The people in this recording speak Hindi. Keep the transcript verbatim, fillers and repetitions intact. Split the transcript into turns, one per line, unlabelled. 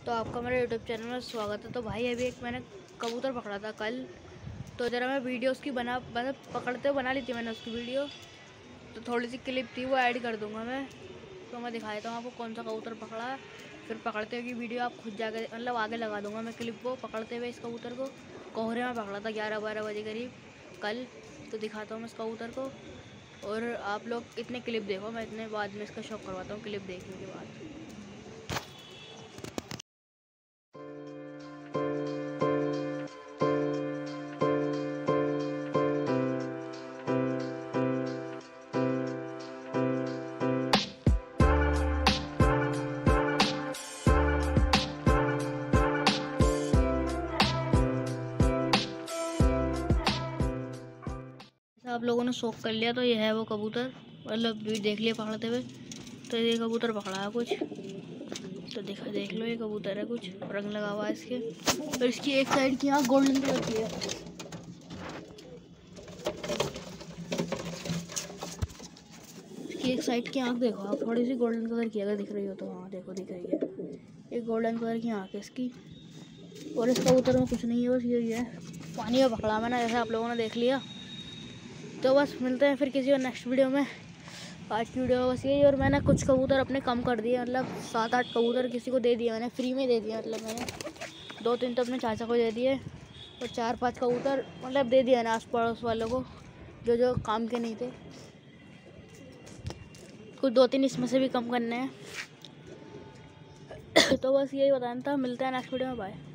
तो आपका मेरे यूट्यूब चैनल में स्वागत है। तो भाई अभी एक मैंने कबूतर पकड़ा था कल, तो ज़रा मैं वीडियो उसकी बना मतलब पकड़ते हुए बना ली थी मैंने उसकी वीडियो। तो थोड़ी सी क्लिप थी वो ऐड कर दूंगा मैं। तो मैं दिखा देता हूँ आपको कौन सा कबूतर पकड़ा, फिर पकड़ते हुए की वीडियो आप खुद जाके मतलब आगे लगा दूँगा मैं क्लिप को पकड़ते हुए इस कबूतर को। कोहरे में पकड़ा था ग्यारह बारह बजे करीब कल। तो दिखाता हूँ मैं इस कबूतर को और आप लोग इतने क्लिप देखो, मैं इतने बाद में इसका शौक करवाता हूँ क्लिप देखने के बाद। आप लोगों ने शौक कर लिया तो ये है वो कबूतर, मतलब भी देख लिया पकड़ते हुए। तो ये कबूतर पकड़ा है कुछ, तो देखा देख लो ये कबूतर है, कुछ रंग लगा हुआ है इसके। और इसकी एक साइड की आँख गोल्डन कलर की है। इसकी एक साइड की आँख देखो आप, थोड़ी सी गोल्डन कलर की अगर दिख रही हो तो। हाँ देखो दिख रही है, एक गोल्डन कलर की आँख है इसकी। और इस कबूतर में कुछ नहीं है, बस यही है। पानी में पकड़ा मैंने, जैसे आप लोगों ने देख लिया। तो बस मिलते हैं फिर किसी और नेक्स्ट वीडियो में। आज की वीडियो बस यही। और मैंने कुछ कबूतर अपने कम कर दिए, मतलब सात आठ कबूतर किसी को दे दिए मैंने, फ्री में दे दिया। मतलब मैंने दो तीन तो अपने चाचा को दे दिए और चार पांच कबूतर मतलब दे दिया ना आस पड़ोस वालों को जो जो काम के नहीं थे। कुछ दो तीन इसमें से भी कम करने हैं। तो बस यही बताना था, मिलते हैं नेक्स्ट वीडियो में, बाय।